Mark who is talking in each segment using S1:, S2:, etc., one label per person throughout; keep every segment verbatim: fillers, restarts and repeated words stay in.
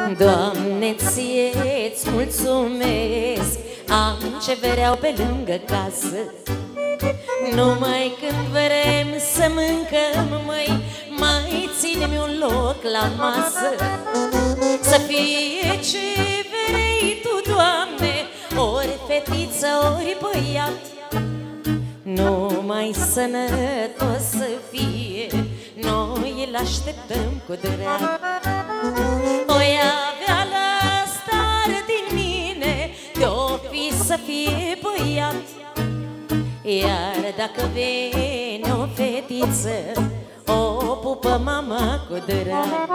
S1: Doamne, ție-ți mulțumesc, am ce vreau pe lângă casă. Numai când vrem să mâncăm, măi, mai ține-mi un loc la masă. Să fie ce vrei Tu, Doamne, ori fetiță, ori băiat, numai sănătos să fie, noi îl așteptăm cu drag. Oi avea lăstar din mine, de-o fi să fie băiat. Iar dacă vine o fetiță, o pupă mama cu drag.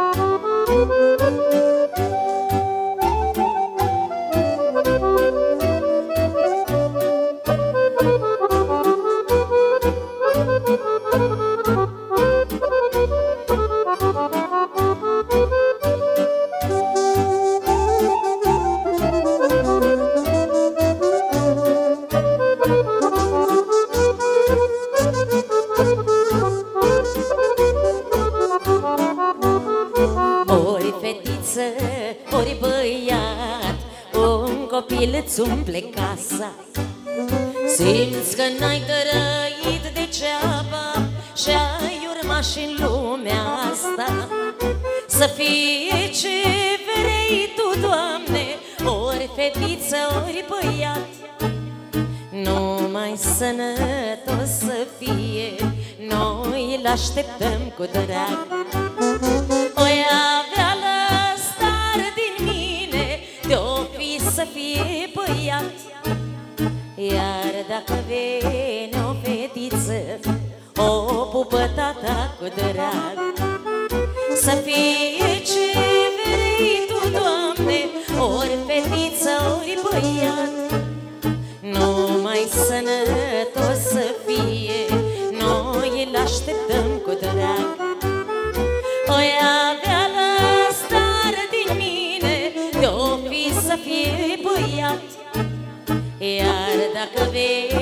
S1: Ori fetiță, ori băiat, un copil îți umple casa. Simți că n-ai trăit degeaba și-ai urmat și-n lumea asta. Să fie ce vrei Tu, Doamne, ori fetiță, ori băiat, numai sănătos să fie, noi îl așteptăm cu drag. Oi avea lăstar din mine, de-o fi să fie băiat. Iar dacă vine o fetiță, o pupă tata cu drag. Să fie ce vrei Tu, Doamne, ori fetiță, ori băiat, numai sănătos să fie, noi îl așteptăm cu drag. Oi avea lăstar din mine, de-o fi să fie băiat. Iar dacă vei